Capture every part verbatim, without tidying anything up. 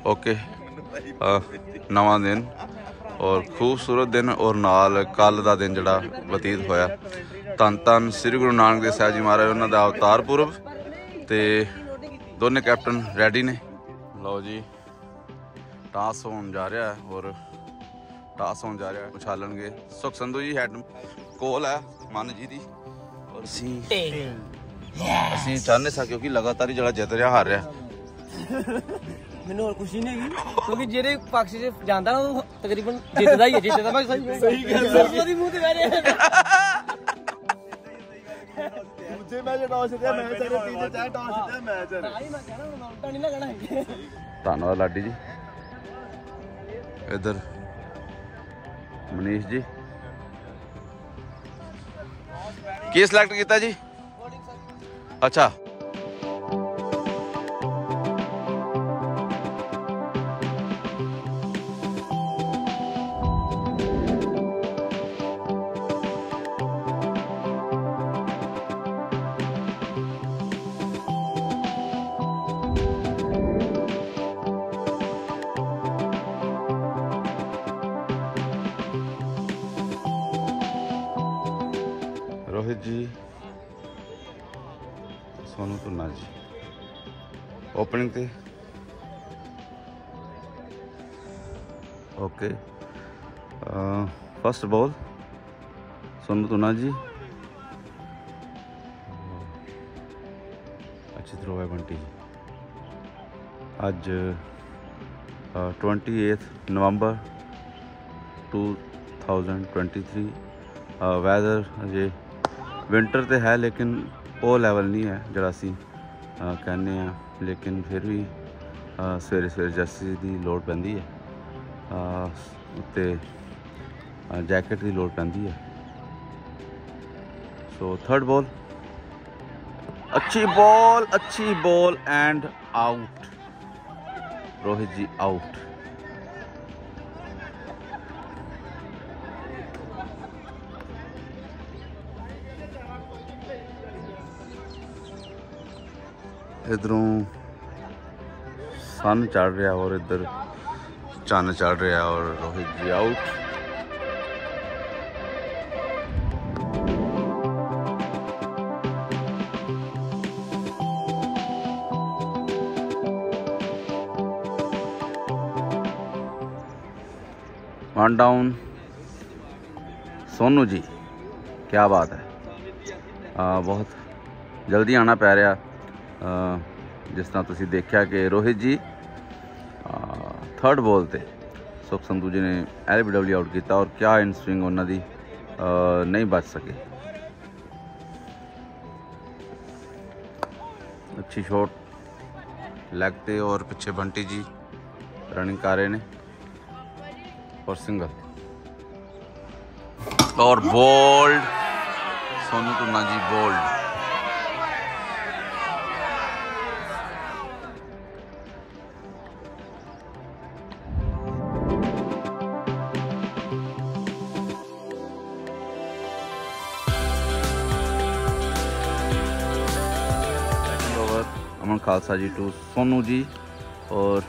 Okay नवा दिन और खूबसूरत दिन और नाल कल का दिन जड़ा बतीत होया। धन धन श्री गुरु नानक देव साहब जी महाराज उन्हों का अवतार पुरब ते दोने कैप्टन रेडी ने। लो जी टास होने जा रहा है और टास होने जा रहा है उछालन गए। सुख संधू जी हैड कोल है मन जी दी और असी असी चाहते सा क्योंकि लगातार ही जड़ा जित रहा हार रहा मैनू और खुशी नहीं है क्योंकि जेरे पक्ष से जानता ना वो तकरीबन जितदा ही है जितदा मैं सही सही गल है मुंह ते कह रहा मुझे मैच टॉस जितया मैच है तीसरे चार टॉस जितया मैच है आई मैं कहना मैं उल्टा नहीं ना कहना। धन्यवाद लाडी जी। इधर मनीष जी की सिलेक्ट किया जी? अच्छा रोहित जी सोनू तुन्ना जी ओपनिंग थे। Okay first ball Sonu Tunna ji अच्छी थ्रो है बंटी जी। अज twenty eighth November two thousand twenty three weather अजे विंटर तो है लेकिन वो लैवल नहीं है जरा असी कहने हैं, लेकिन फिर भी सवेरे सवेरे जर्सी की लोड़ पैंदी है उत्ते जैकेट की लोड़ पैंदी है। सो थर्ड बॉल अच्छी बॉल अच्छी ball and out Rohit ji out. इधरों सन चढ़ रहा और इधर चन्न चढ़ रहा और Rohit ji out. One down Sonu ji क्या बात है। आ, बहुत जल्दी आना पै रहा जिस तरह तुसी देखा कि रोहित जी थर्ड बॉल ते सुख संधू जी ने एल बी डब्ल्यू आउट किया और क्या इन स्विंग उन्होंने नहीं बच सके। अच्छी शॉट लैग ते और पिछे बंटी जी रनिंग कर रहे हैं और सिंगल और bowled Sonu Tunna ji bowled. Aman Khalsa ji to Sonu ji और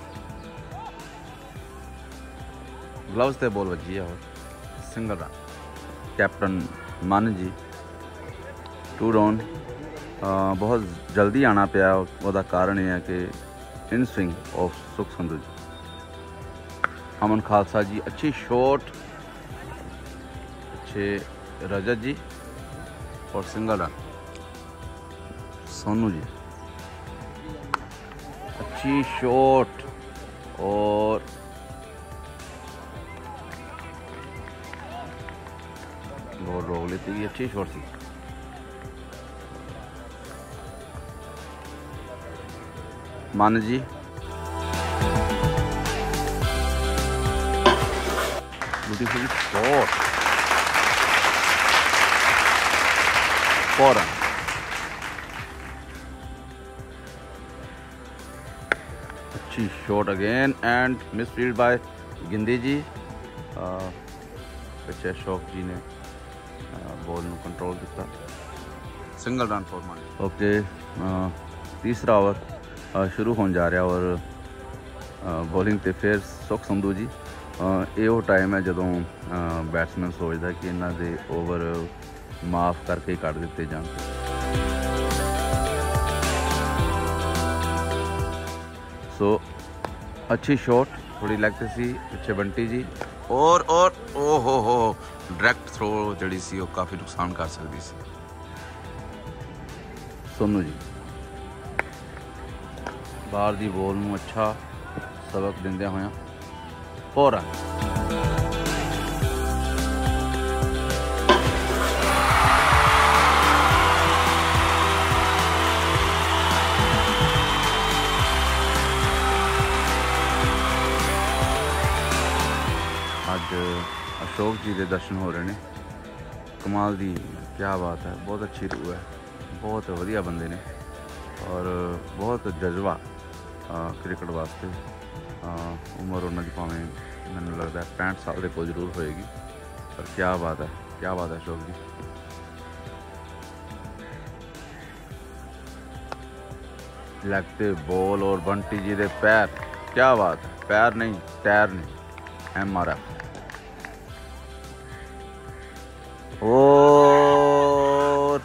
ग्लव्स ते बॉल बजी है और सिंगल रन। कैप्टन मन जी टू डाउन बहुत जल्दी आना पाया वह कारण यह है कि इन स्विंग ऑफ सुख संधू जी। अमन खालसा जी अच्छी शॉट अच्छे रजत जी और सिंगल रन। सोनू जी अच्छी शॉट और बॉल रोक लेती है अच्छी शॉट थी। Maan ji beautiful shot four run. अच्छी shot again and misfield by Gindi ji. पिछे अशोक जी ने बॉल में कंट्रोल किया। Single run for Maan. Okay तीसरा ओवर शुरू होने जा रहा और ਬੋਲਿੰਗ ਤੇ ਫਿਰ ਸੁਖ ਸੰਧੂ ਜੀ। ਇਹ ਉਹ ਟਾਈਮ ਹੈ ਜਦੋਂ ਬੈਟਸਮੈਨ ਸੋਚਦਾ ਕਿ ਇਹਨਾਂ ਦੇ ਓਵਰ ਮਾਫ ਕਰਕੇ ਕੱਢ ਦਿੱਤੇ ਜਾਣ। सो अच्छी शॉट, थोड़ी लेग ते सी, पिछे बंटी जी और और ओ हो हो डायरैक्ट थ्रो जड़ी सी वो काफ़ी नुकसान कर सकती सी। सोनू जी बाहर दी बॉल नूं अच्छा सबक दिंदे होया फोर रन। अज अशोक जी के दर्शन हो रहे हैं, कमाल दी क्या बात है, बहुत अच्छी रूह है, बहुत वधिया बंदे ने और बहुत जज्बा क्रिकेट वास्ते। उम्र उन्होंने भावें मैंने लगता है पैंठ साल के कोल जरूर होएगी, पर क्या बात है, क्या बात है अशोक जी। लगते बॉल और बंटी जी के पैर, क्या बात है, पैर नहीं टैर नहीं, एम आर एफ और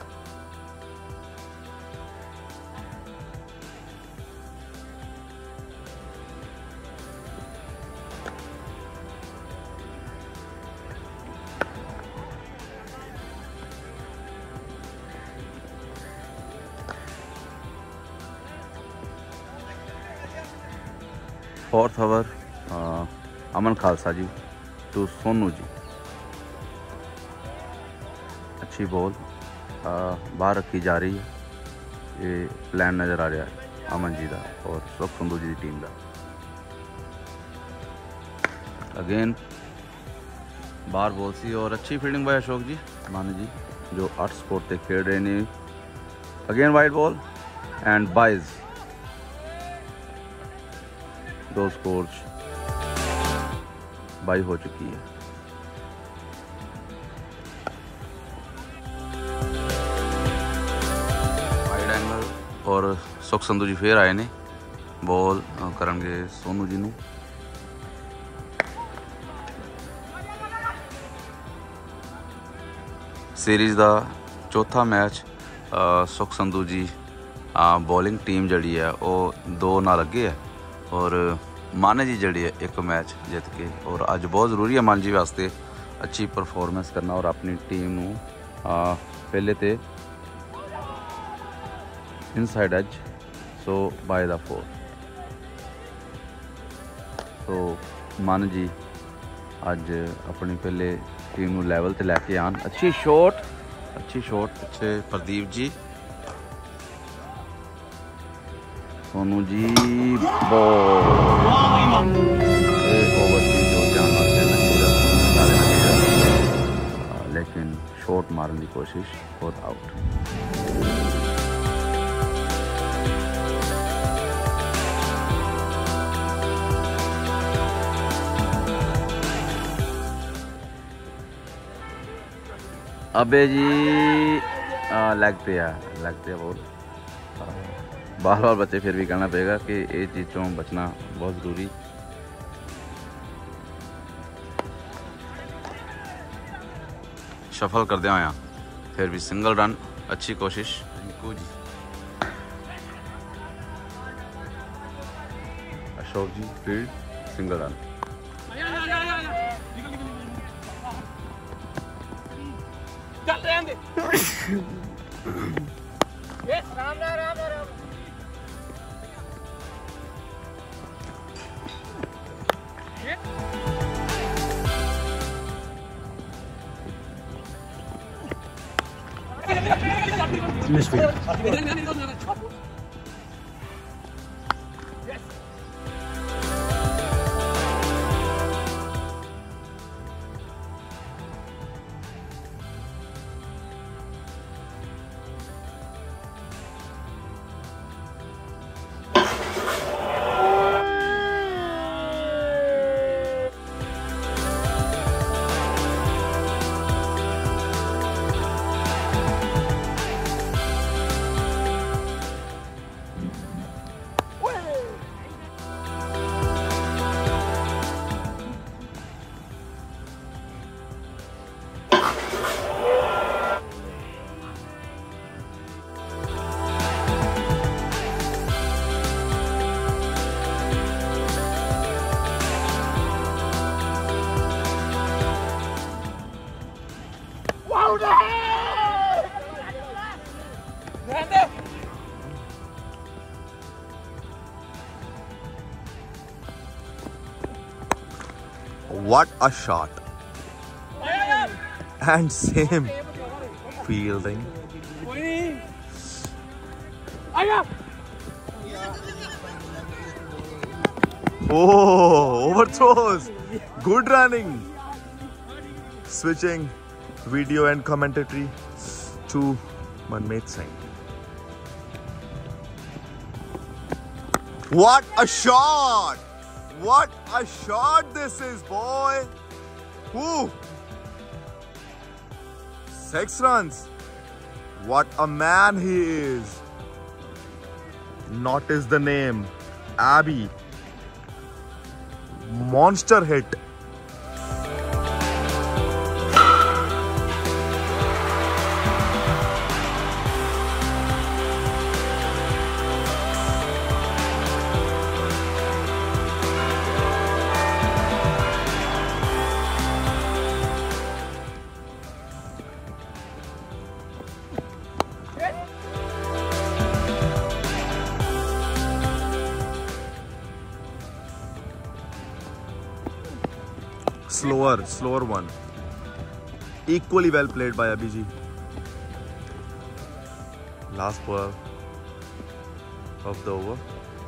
fourth over Aman Khalsa ji to Sonu ji. अच्छी बॉल बाहर रखी जा रही है, ये प्लान नज़र आ रहा है अमन जी का और सुख संधू जी की टीम का। अगेन बाहर बॉल सी और अच्छी फील्डिंग बाय अशोक जी मान जी जो आठ स्कोर से खेल रहे हैं। Again wide ball and byes दो स्कोर्स बाई हो चुकी है। वाइड एंगल और सुख संधू जी फिर आए ने बॉल करनगे सोनू जी नू। सीरीज़ का चौथा मैच सुख संधू जी बॉलिंग टीम जड़ी है वो दो ना लगे है और माने जी जड़ी है एक मैच जित के। और अज बहुत ज़रूरी है मान जी वास्ते अच्छी परफॉर्मेंस करना और अपनी टीम नू पहले तो inside edge so by the four. तो मान जी अज अपनी पहले टीम नू लैवल ते लैके आन। अच्छी शॉट, अच्छी शॉट पिछे प्रदीप जी। सोनू जी बॉल ओवर की जो जाना लेकिन शॉट मारने की कोशिश बहुत आउट। अबे जी लगते हैं लगते हैं बहुत बार बार बच्चे फिर भी कहना पड़ेगा कि ये चीज़ों बचना बहुत ज़रूरी। शफल कर दिया होया फिर भी सिंगल रन, अच्छी कोशिश Rinku ji. Ashok ji field single run. Misfield. What a shot. And same fielding. Oh, overthrows. Good running. Switching video and commentary to Manmeet Singh. What a shot! What a shot this is, boy! Woo! Six runs. What a man he is. Notice the name. Abby. Monster hit. Slower, slower one. Equally well played by Abhijit. Last ball of the over.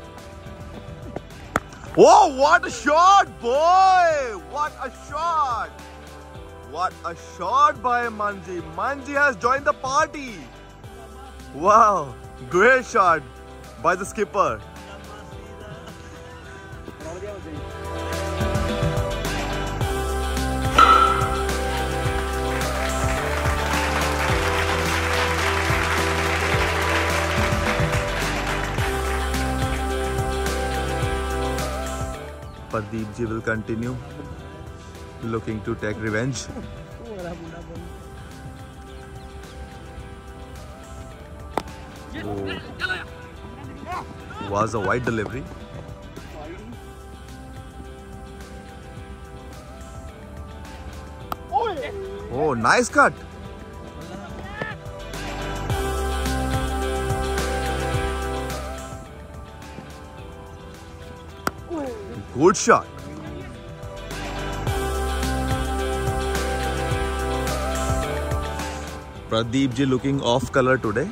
Oh, what a shot, boy! What a shot! What a shot by Manji. Manji has joined the party. Wow, great shot by the skipper. Pradeep ji will continue looking to take revenge. Oh. Was a wide delivery. Oh, nice cut. Good shot. Pradeep ji looking off color today.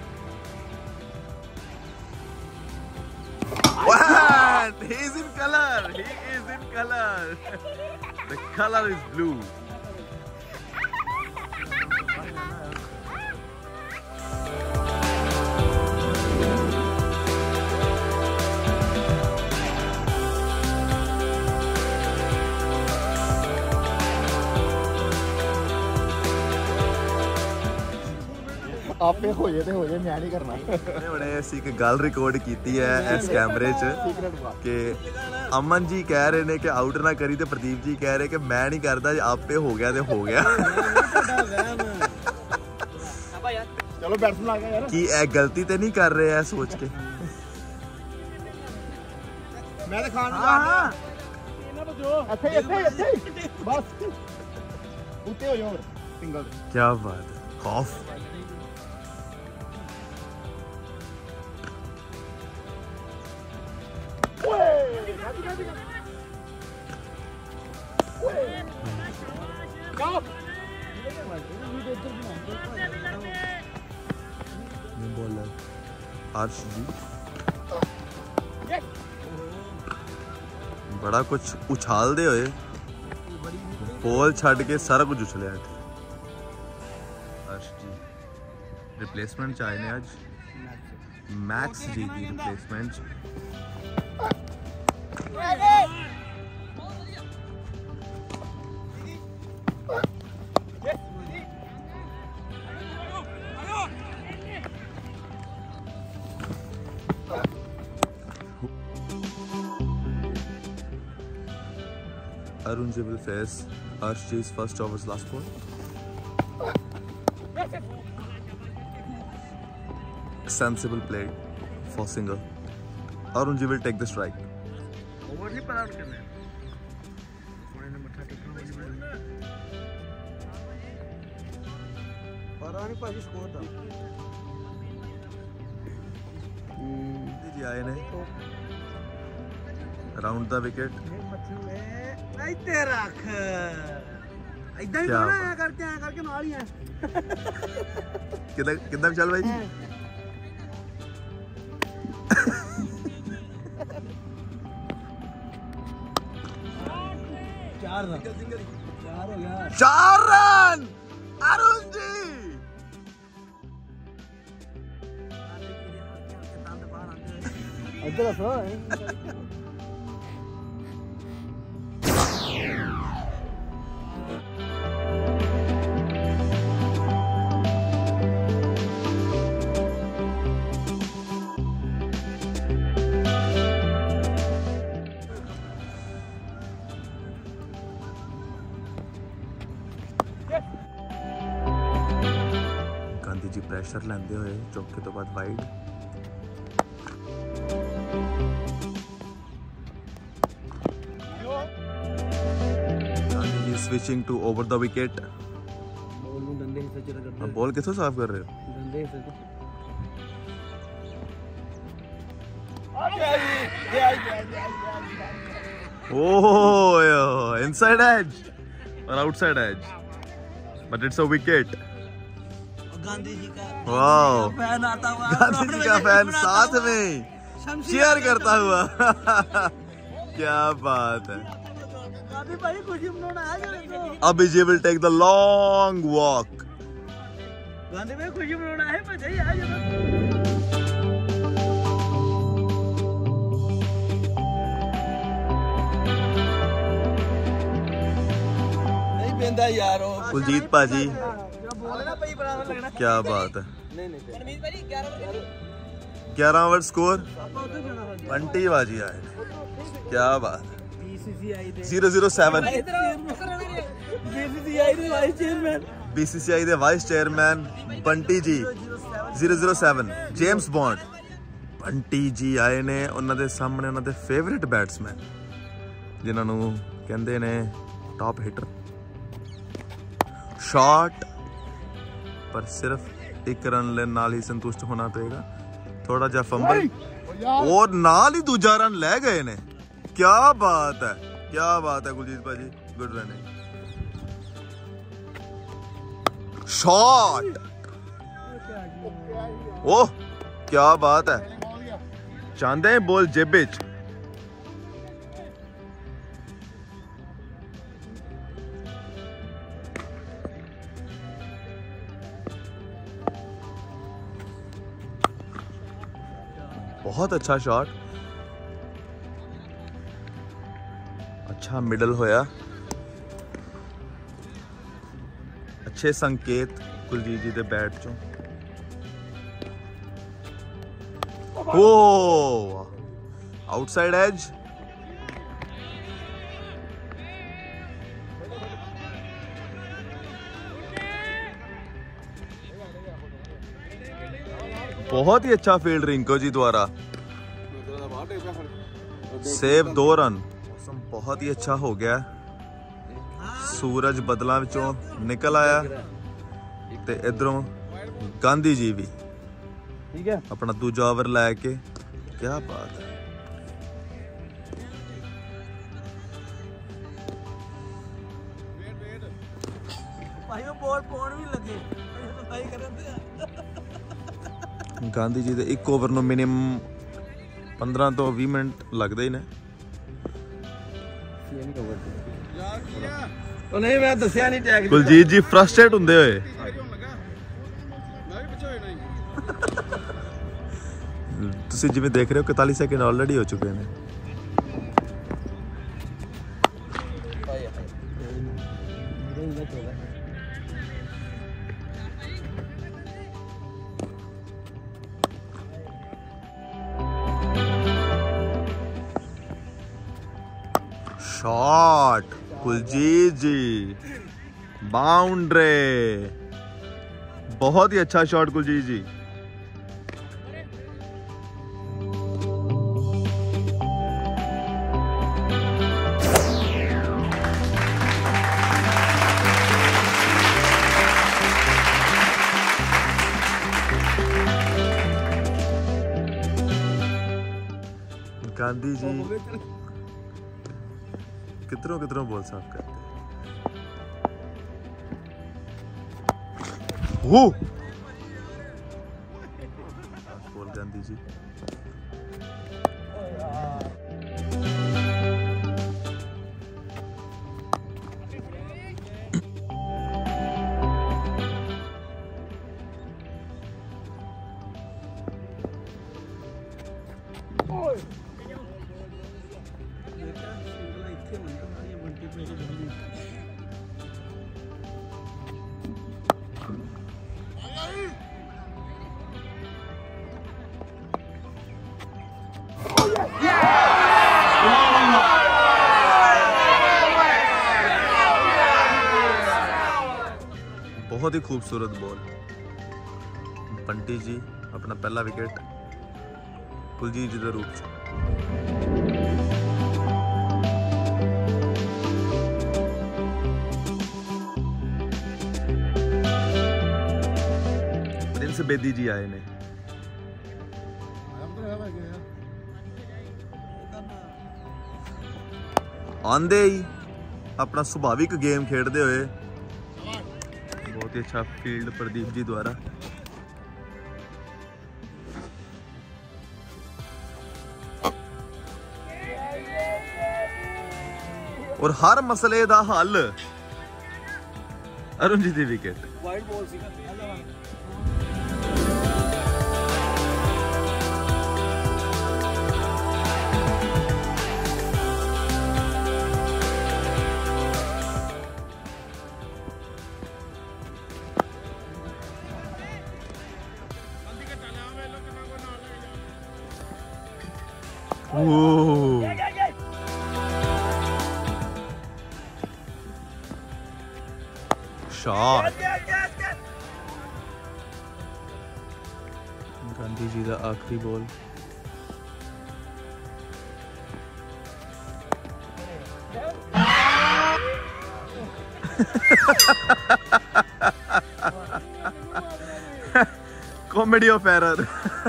What? He's in color. He is in color. The color is blue. आपे हो जाए तो हो जाए मैं नहीं करना बड़े ऐसी एक गल रिकॉर्ड की है इस कैमरे च कि अमन जी कह रहे ने कि आउट ना करी तो प्रदीप जी कह रहे कि मैं नहीं करता आपे हो गया तो हो गया चलो बैट्समैन आ गया यार कि ए गलती तो नहीं कर रहे हैं सोच के मैं तो खान हां अच्छे अच्छे अच्छे बस उते हो जाओ सिंगल क्या बात है खौफ अर्श जी बड़ा कुछ उछाल दे हुए बॉल छड़ के सारा कुछ उछलिया अर्श जी रिप्लेसमेंट चाहिए आज मैक्स जी की replacement Arun ji will face Arshji's first overs last ball. Sensible play for single. Arun ji will take the strike. Over नहीं पता करना है नंबर तीस पता नहीं पाजी स्कोर था जी आए ने Around the wicket. ਇੱਥੇ ਰੱਖ ਇਦਾਂ ਹੀ ਕਿਆ ਕਰਨਾ ਬਾਤ। ਹੈ ਕਰਕੇ ਐ ਕਰਕੇ ਨਾਲ ਹੀ ਐ किधर किधर चल भाई? ਚਾਰ ਰਨ ਚਾਰ ਹੋ ਗਿਆ चार रन अरुण जी। ਇੱਧਰ ਦੱਸੋ गांधी जी प्रेशर लेंदे हुए चौके तो बाद wide. Gandhi ji switching to over the wicket. ਬੋਲ ਨੂੰ ਡੰਡੇ ਹਿੱਸੇ ਚ ਰਗੜਦੇ अब बॉल किथों साफ कर रहे हो? ਡੰਡੇ ਹਿੱਸੇ ਚ Oh, inside edge or outside edge, but it's a wicket. Gandhi ji का Wow, फैन आता हुआ गांधी जी का फैन साथ में cheer करता हुआ। क्या बात है। गांधी भाई खुशी मनाना है जरा तो Abhijit will take the long walk. Gandhi भाई खुशी मनाना है बजाई आ जरा नहीं बेंदा यारो कुलजीत पाजी, जो बोले ना भाई बराबर लगना क्या बात है। नहीं नहीं परमीत भाई ग्यारह ओवर ग्यारह ओवर स्कोर पापा उधर जाना है ट्वेंटी बाजी आए। क्या बात है। बीसीसीआई दे जीरो जीरो सेवन बीसीसीआई दे वाइस चेयरमैन बीसीसीआई ਦੇ vice chairman Bunty ji zero zero seven James Bond Bunty ji ਆਏ ਨੇ। ਉਹਨਾਂ ਦੇ ਸਾਹਮਣੇ ਉਹਨਾਂ ਦੇ ਫੇਵਰਿਟ ਬੈਟਸਮੈਨ ਜਿਨ੍ਹਾਂ ਨੂੰ ਕਹਿੰਦੇ ਨੇ ਟਾਪ ਹਿੱਟਰ। ਸ਼ਾਟ ਪਰ ਸਿਰਫ ਇੱਕ ਰਨ ਲੈਣ ਨਾਲ ਹੀ ਸੰਤੁਸ਼ਟ ਹੋਣਾ ਪਏਗਾ। ਥੋੜਾ ਜਿਹਾ ਫੰਬਲ ਔਰ ਨਾਲ ਹੀ ਦੂਜਾ ਰਨ ਲੈ ਗਏ ਨੇ। क्या बात है, क्या बात है कुलजीत भाजी, गुड रनिंग। शॉट, ओह क्या बात है। चाहते हैं बॉल जेबे च। बहुत अच्छा शॉट, अच्छा मिडल होया। अच्छे संकेत कुलजीत जी दे बैट चों। ओ आउटसाइड एज, बहुत ही अच्छा फील्ड रिंको जी द्वारा। सेव दो रन। मौसम बहुत ही अच्छा हो गया। सूरज बदलों विचों निकल आया ते इधरों गांधी जी भी ठीक है अपना दूजा ओवर लैके। क्या बात है। भाई वो बॉल पौड़ भी लगे भाई करन दे। गांधी जी दे एक ओवर नूं मिनिमम पंद्रह तो बीस मिनट लगते ही ने। ਉਹ ਨਹੀਂ ਮੈਂ ਦੱਸਿਆ ਨਹੀਂ ਟੈਗ कुलजीत जी फ्रस्ट्रेट ਹੁੰਦੇ ਹੋਏ ਤੁਸੀਂ ਜਿਵੇਂ ਦੇਖ ਰਹੇ ਹੋ इकतालीस ਸੈਕਿੰਡ ਆਲਰੇਡੀ ਹੋ ਚੁੱਕੇ ਨੇ। शॉट कुलजीत जी, बाउंड्री, बहुत ही अच्छा शॉट कुलजीत जी। गांधी जी कितनों कितनों बॉल साफ करते हैं। वो बॉल गांधी जी बहुत ही खूबसूरत बॉल। बंटी जी अपना पहला विकेट कुलजीत जी के रूप च प्रिंस बेदी जी आए ने। आंदे ही अपना सुभाविक गेम खेडते हुए बहुत ही अच्छा फील्ड प्रदीप जी द्वारा। और हर मसले दा हल अरुण जी दी विकेट। वाइड बॉल सी Whoa. Shot. गांधी जी का आखिरी ball. Comedy of error.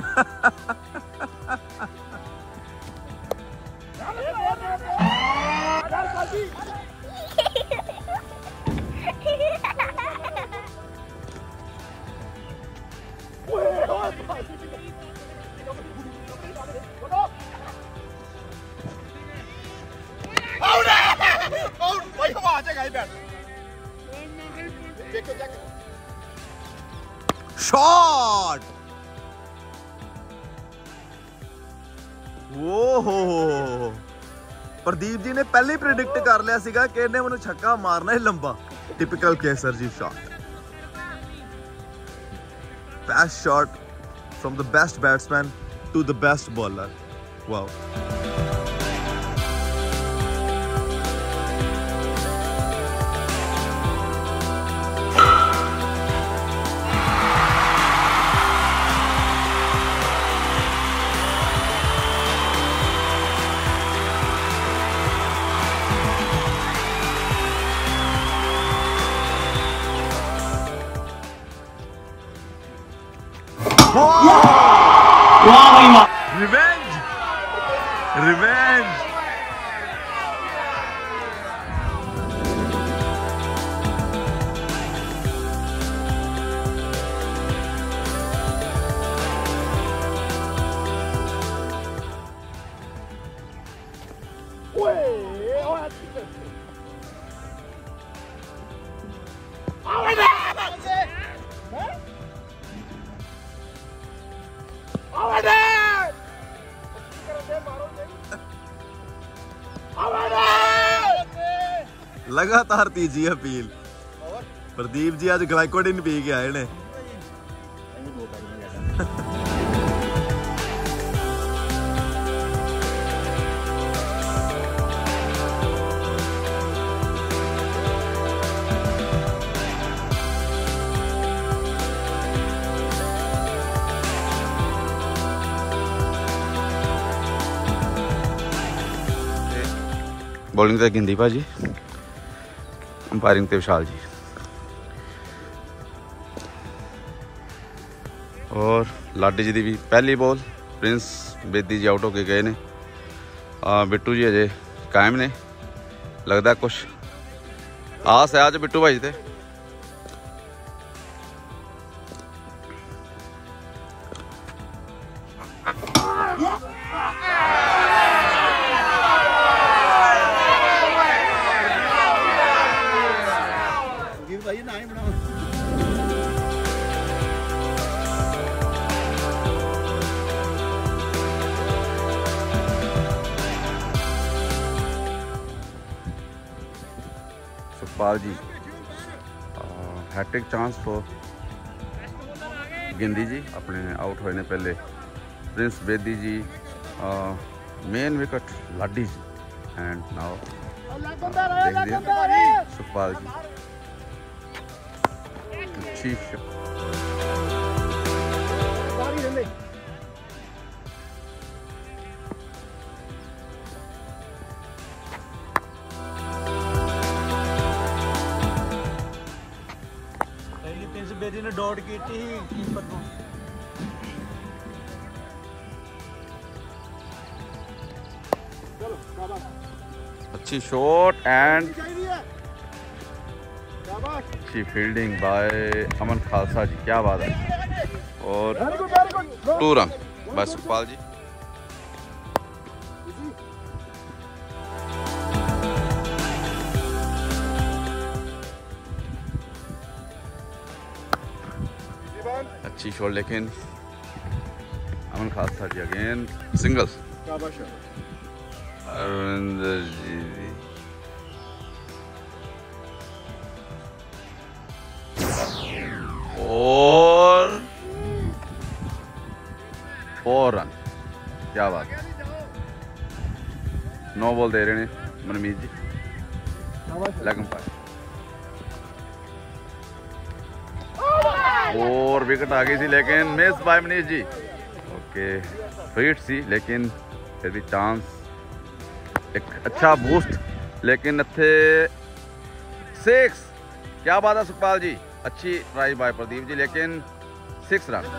Shot. ओहो प्रदीप जी ने पहले ही प्रेडिक्ट कर लिया सीगा कि इन्हें मैनू छक्का मारना ही लंबा। Typical Kesar ji shot. Best shot from the best batsman to the best bowler. Wow. Revenge! Revenge! लगातार तीजी अपील। प्रदीप जी आज ग्लाइकोडिन पी के आए ने। बॉलिंग ते गिंदी भाजी, अंपायरिंग ते विशाल जी। और लाडी जी की भी पहली ball. Prince Bedi ji out होके गए ने। बिट्टू जी अजे कायम ने। लगता कुछ आस है आज बिट्टू भाई ते Sukhpal ji hattrick chance for Gindi ji अपने आउट होने पहले Prince Bedi ji main wicket Ladi ji and now Sukhpal ji अच्छी बेदी ने डॉट की थी कीपर को अच्छी शॉट एंड अच्छी फील्डिंग बाय अमन खालसा जी, क्या बात है। और two run by Sukhpal ji. अच्छी शॉट लेकिन अमन खालसा जी अगेन सिंगल्स। अरविंदर जी और फोर रन, क्या बात है। नो बॉल दे रहे हैं मनमीत जी, लेग अंपायर। और विकेट आ गई थी लेकिन miss by Manish ji. Okay फीट सी लेकिन फिर भी चांस, एक अच्छा बूस्ट लेकिन थे सिक्स। क्या बात है सुखपाल जी, अच्छी ट्राई बाय प्रदीप जी लेकिन सिक्स रन।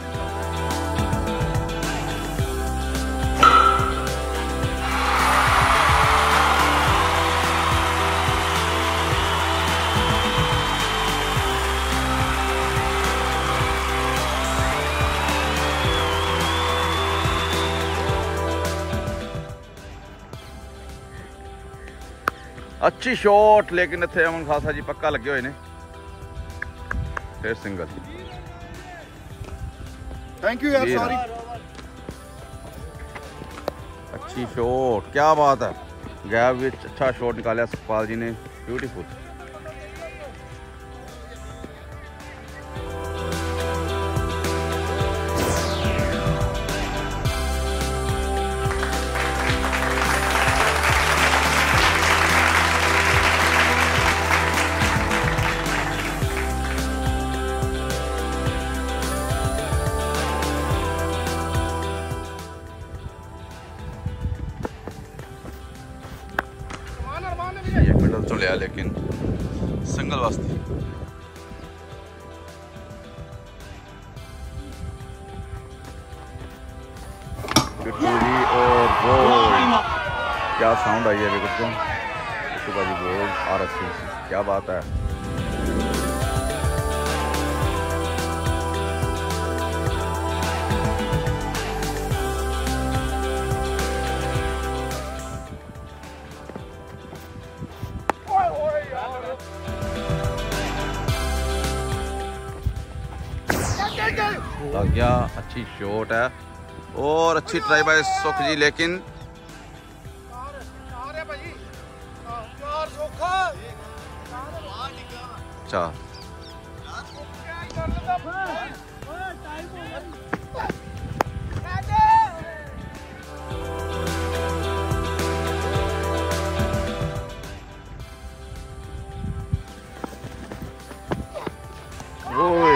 अच्छी शॉट लेकिन इतने अमन खालसा जी पक्का लगे हुए ने, फिर सिंगल। थैंक यू यार, सॉरी। अच्छी शॉट, क्या बात है। गैप विच अच्छा शॉट निकाला सुखपाल जी ने, ब्यूटीफुल। ये मिडल तो लिया लेकिन सिंगल वास्ते। बिट्टू जी और गोल, क्या साउंड आई है विकेट को। बिट्टू का जी गोल आर एस सी, क्या बात है। लग गया, अच्छी शॉट है और अच्छी ट्राई बाय सुख जी लेकिन चार। ओए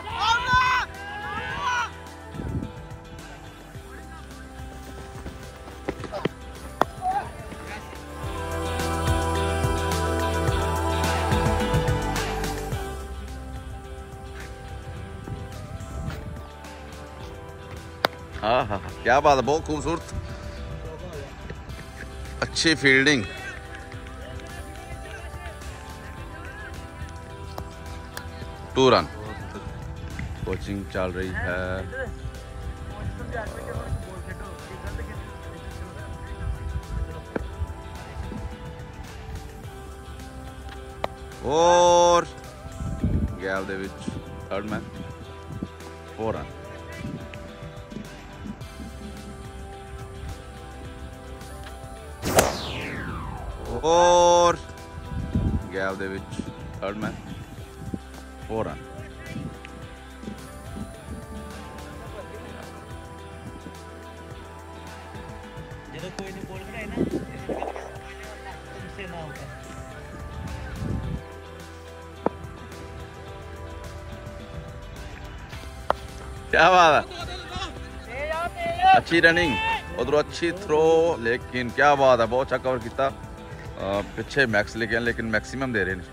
हाँ हाँ क्या बात है, बहुत खूबसूरत, अच्छी फील्डिंग। To run. कोचिंग चल रही है। और गैप दे विच थर्ड मैन फोर रन। और गैप दे विच थर्ड मैन फोर रन। ਜਦੋਂ ਕੋਈ ਨਹੀਂ ਬੋਲ ਖੜਾਏ ਨਾ तुमसे ना होगा। क्या बात है, अच्छी रनिंग उधर, अच्छी थ्रो, लेकिन क्या बात है, बहुत अच्छा कवर किया। पीछे मैक्स लेके आए लेकिन मैक्सिमम दे रहे हैं।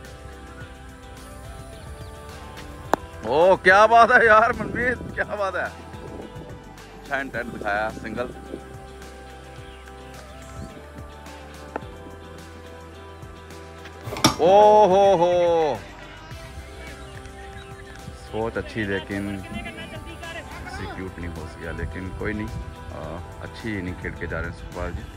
ओ क्या बात है यार मनमीत, क्या बात है, अच्छा इंटेंट दिखाया, सिंगल। ओ हो हो, सोच अच्छी लेकिन एक्सिक्यूट नहीं हो सका, लेकिन कोई नहीं, आ, अच्छी इनिंग खेल के जा रहे हैं Sukhpal ji.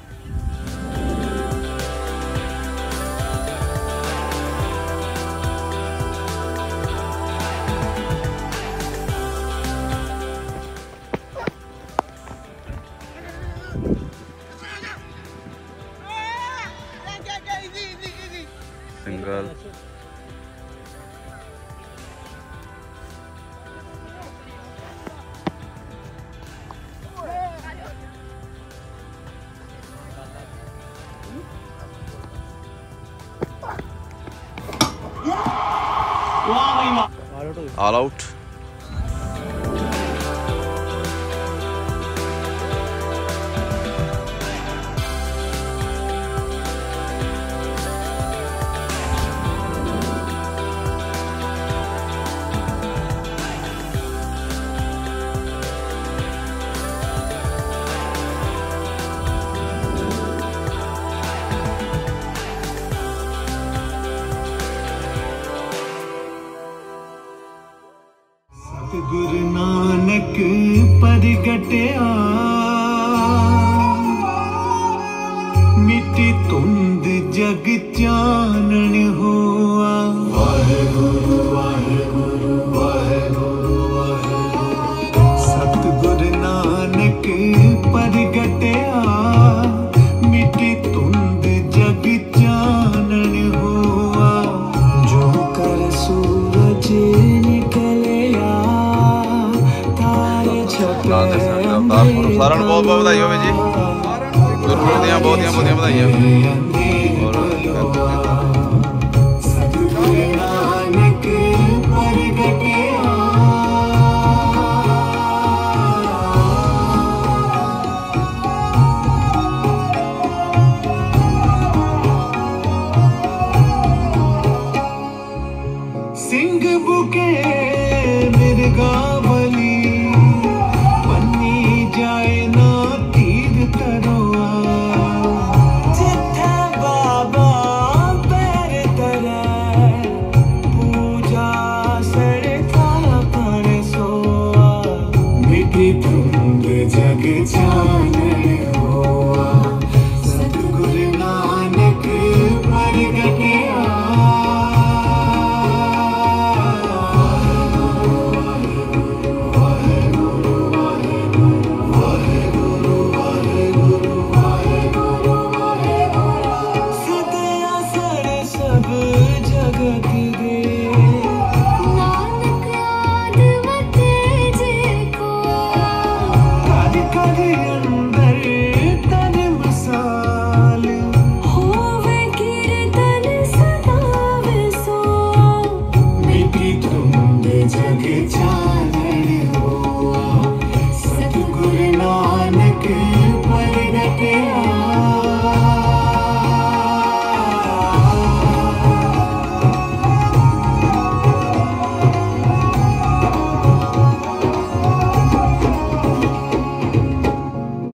Single. All out. Guru Nanak परगटया मिट्टी तुंद जग चानन होआ। वाहेगुरु वाहेगुरु वाहेगुरु वाहेगुरु। सतगुरु नानक परगटया मिट्टी तुंद जग चानन होआ। जो कर सूरज सारा बहुत बहुत बधाई हो जी, गुरपुर दियां बहुत बहुत बधाइयां। सिंह बुके